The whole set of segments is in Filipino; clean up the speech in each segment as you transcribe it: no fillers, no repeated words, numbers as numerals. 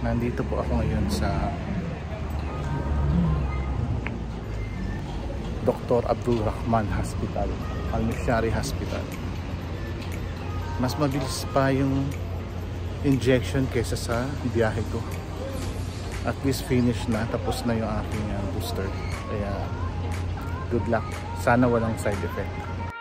Nandito po ako ngayon sa Dr. Abdul Rahman Hospital, Al-Mishari Hospital. Mas mabilis pa yung injection kaysa sa biyahe ko. At least finish na, tapos na yung aking booster. Kaya good luck. Sana walang side effect.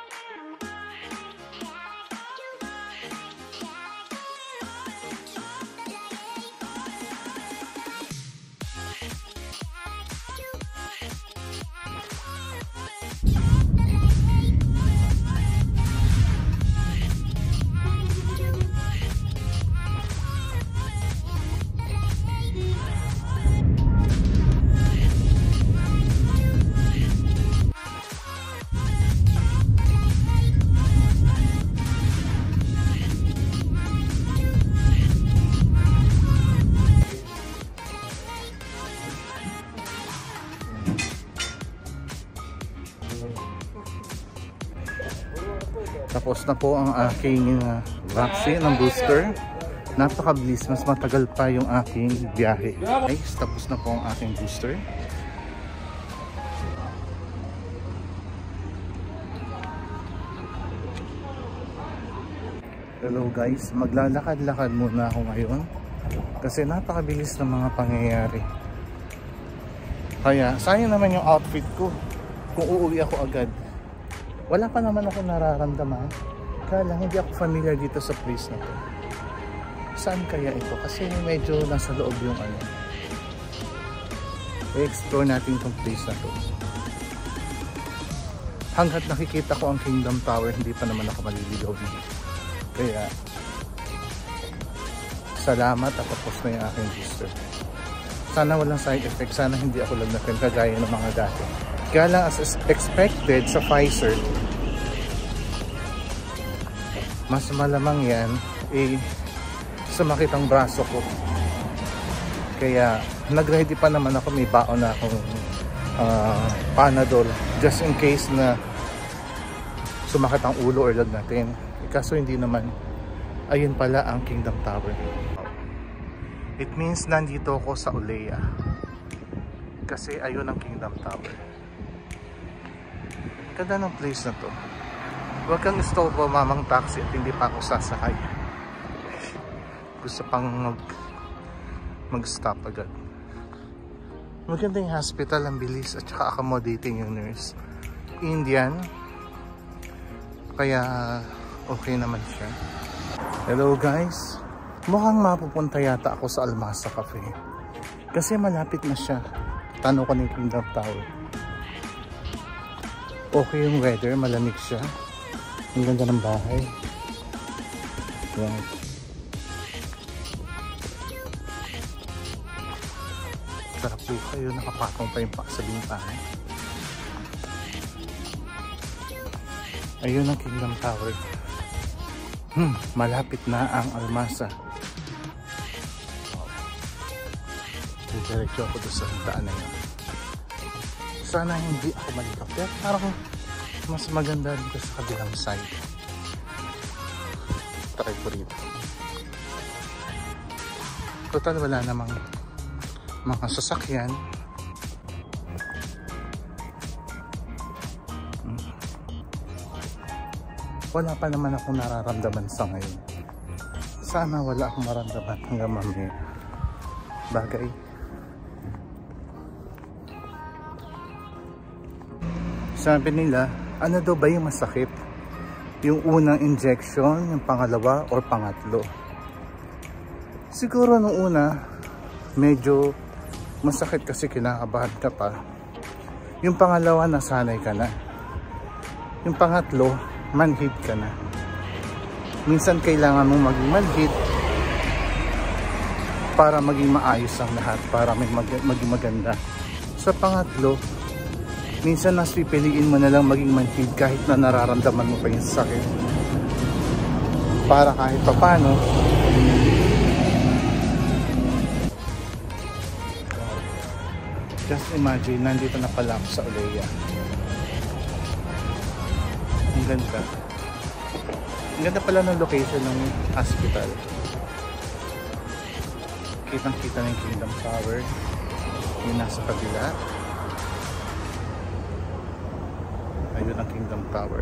Tapos na po ang aking vaccine ng booster. Napakabilis, mas matagal pa yung aking biyahe. Okay, tapos na po ang aking booster. Hello guys, maglalakad-lakad muna ako ngayon kasi napakabilis ng mga pangyayari. Kaya sayang naman yung outfit ko kung uuwi ako agad. Wala pa naman ako nararamdaman. Kaya lang hindi ako familiar dito sa place na to. Saan kaya ito? Kasi medyo nasa loob yung ano. I-explore natin itong place na to. Hanggat nakikita ko ang Kingdom Tower, hindi pa naman ako maliligaw nito. Kaya salamat at tapos na yung aking booster. Sana walang side effect. Sana hindi ako lagnatin kagaya ng mga dati. Kaya lang as expected sa Pfizer, mas malamang yan sumakit ang braso ko. Kaya nag-ready pa naman ako, may baon na akong Panadol just in case na sumakit ang ulo or lagnatin. Kaso hindi naman. Ayun pala ang Kingdom Tower. It means nandito ako sa Ulea kasi ayun ang Kingdom Tower. Ganda ng place na to. Huwag kang gusto mamang taxi at hindi pa ako sasakay. Gusto pang mag-stop agad. Maganda yung hospital, ang bilis at saka accommodating yung nurse. Indian. Kaya okay naman siya. Hello guys. Mukhang mapupunta yata ako sa Almasa Cafe. Kasi malapit na siya. Tanong ko ng Kingdom Tower. Okay yung weather, malamig siya. Ang ganda ng bahay. Yan. Sarap po kayo, nakapatong pa yung sa bintana. Ayun ang Kingdom Tower. Malapit na ang Almasa. Diretso ako doon sa daan na yun. Sana hindi ako malikap. Pero parang mas maganda dito sa kabilang side. Try ko rito. Total wala namang mga sasakyan. Wala pa naman akong nararamdaman sa ngayon. Sana wala akong maramdaman hanggang mamaya. Bagay. Sabi nila, ano daw ba yung masakit? Yung unang injection, yung pangalawa, or pangatlo? Siguro nung una, medyo masakit kasi kinakabahan ka pa. Yung pangalawa, nasanay ka na. Yung pangatlo, manhid ka na. Minsan kailangan mong maging manhid para maging maayos ang lahat, para maging maganda. Sa pangatlo, minsan nas pipiliin mo na lang maging manhid kahit na nararamdaman mo pa yung sakit. Para kahit pa paano, just imagine, nandito na pala ako sa Ulea. Ang ganda. Ang ganda pala ng location ng hospital. Kitang-kita na yung Kingdom Tower. Yung nasa kabila. Ayun ang Kingdom Tower.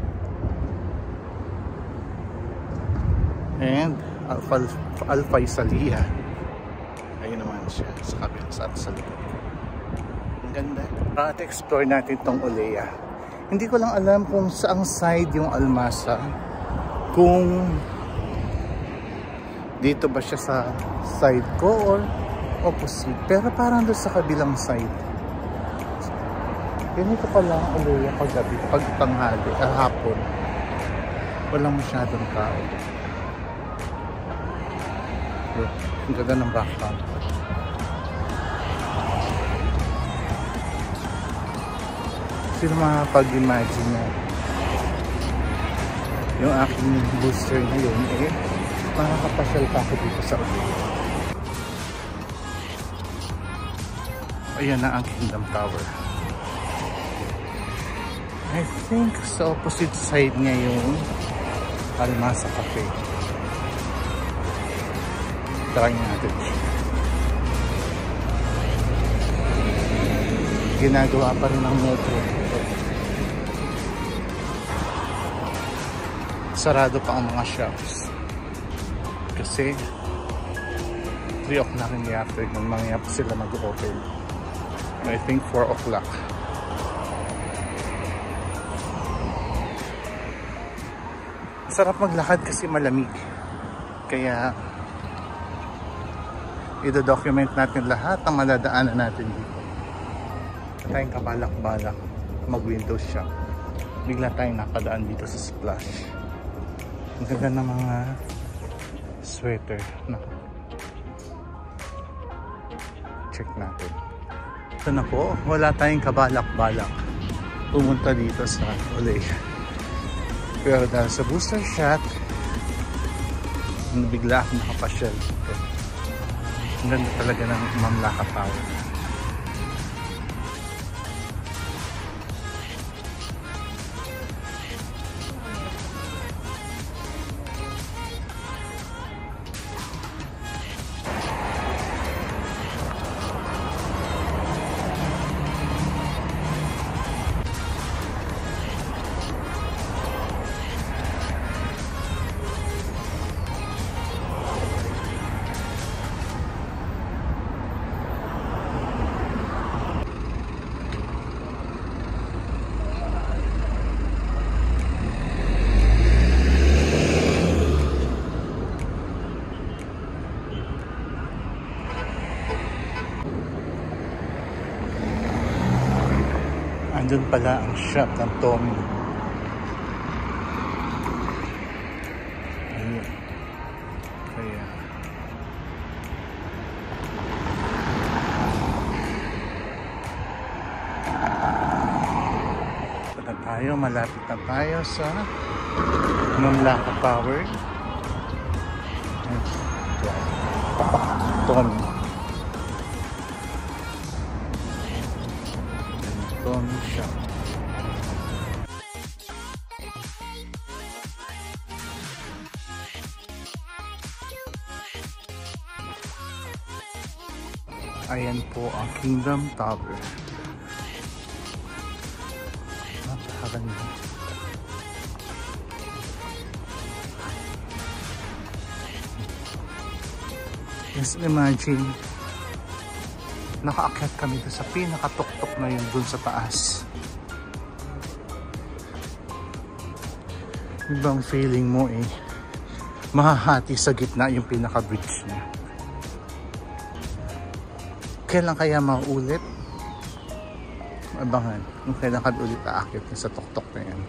And Al-Faisalia. Ayun naman siya sa kabila sa likod. Ang ganda. At explore natin tong Olea. Hindi ko lang alam kung saang side yung Almasa. Kung dito ba siya sa side ko or opposite. Pero parang doon sa kabilang side. Ganito pala ang Olea paggabi, pag tanghali, hapon. Walang masyadong tao. Ang ganda ng background. Sino makapag-imagine na yung aking booster ngayon makakapasyal pa ako dito sa Olea. Ayan na ang Kingdom Tower. I think sa opposite side niya yung Almasa Cafe. Try natin siya. Ginagawa pa rin ng metro. Sarado pa ang mga shops. Kasi 3 o'clock in the afternoon, mamaya pa sila mag-open. I think 4 o'clock. Sarap maglakad kasi malamig. Kaya i-document natin lahat ng madadaanan natin dito. Tayong kabalak-balak mag-window shop. Bigla tayong napadaan dito sa Splash. Ang ganda ng mga sweater. Check natin. Ito na po, wala tayong kabalak-balak pumunta dito sa Olea. Pero dahil sa booster shot, bigla akong nakapasyal dito. Ang ganda talaga ng Mamlaka Tower. Andun pala ang shop ng Tommy. Ayun. Kaya na tayo, malapit na tayo sa Mamlaka Tower. Tommy. Tommy shop. Ayan po ang Kingdom Tower. Napakaganda. Just imagine, nakaakyat kami doon sa pinakatuktok na yun dun sa taas. Ibang feeling mo mahahati sa gitna yung pinaka-bridge niya. Kailan kaya maulit? Abangan kung kailan ka ulit aakyat sa tuktok na yan.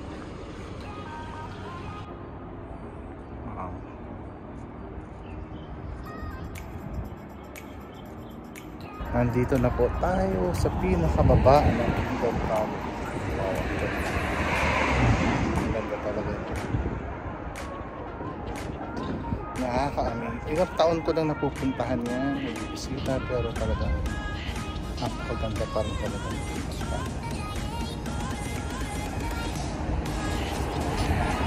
Nandito na po tayo sa pinakababa ng Kingdom Tower. Ang ganda talaga. Nakaka-amaze. Ilang taon ko lang napupuntahan yan. Nagbibisita pero talagang napakaganda pa rin talaga.